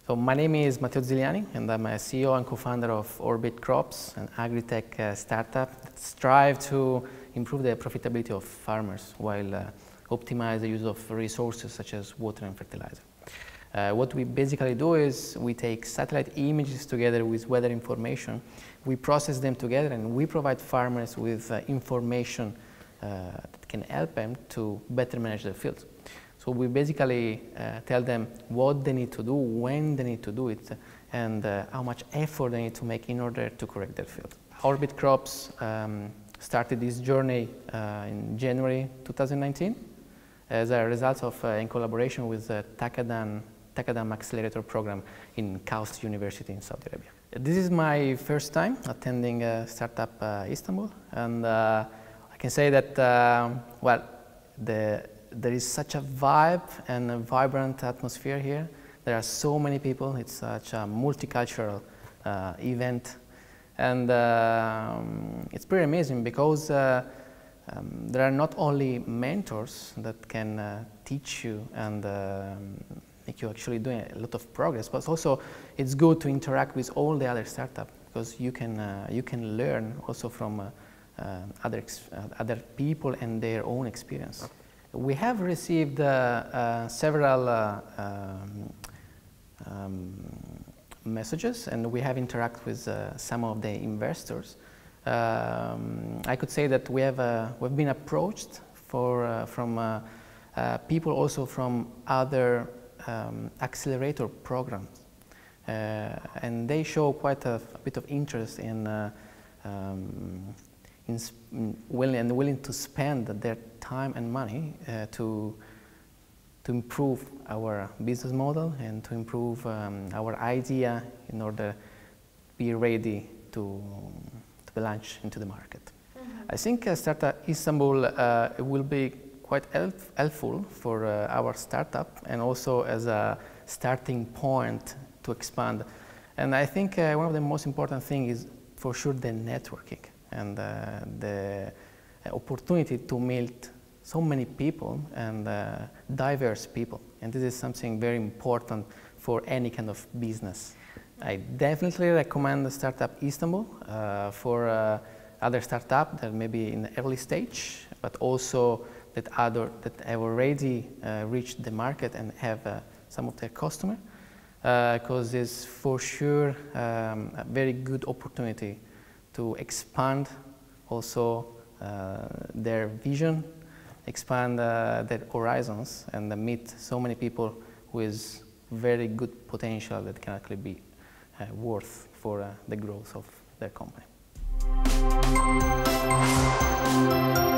So my name is Matteo Giuseppe, and I'm a CEO and co-founder of Orbit Crops, an agri-tech startup that strives to improve the profitability of farmers while optimize the use of resources such as water and fertilizer. What we basically do is we take satellite images together with weather information, we process them together, and we provide farmers with information that can help them to better manage their fields. So we basically tell them what they need to do, when they need to do it, and how much effort they need to make in order to correct their field. Orbit Crops started this journey in January 2019 as a result of in collaboration with the Takadam Accelerator program in KAUST University in Saudi Arabia. This is my first time attending Startup Istanbul, and I can say that, well, there is such a vibe and a vibrant atmosphere here. There are so many people. It's such a multicultural event, and it's pretty amazing because there are not only mentors that can teach you and make you actually doing a lot of progress, but also it's good to interact with all the other startups because you can learn also from other people and their own experience. We have received several messages, and we have interacted with some of the investors. I could say that we've been approached from people also from other accelerator programs, and they show quite a bit of interest in willing to spend their time and money to improve our business model and to improve our idea in order to be ready to be launched into the market. I think Startup Istanbul will be quite helpful for our startup and also as a starting point to expand. And I think one of the most important things is for sure the networking and the opportunity to meet so many people and diverse people. And this is something very important for any kind of business. I definitely recommend the Startup Istanbul for other startups that may be in the early stage, but also that have already reached the market and have some of their customers, because it's for sure a very good opportunity to expand also their vision, expand their horizons, and meet so many people with very good potential that can actually be worth for the growth of their company.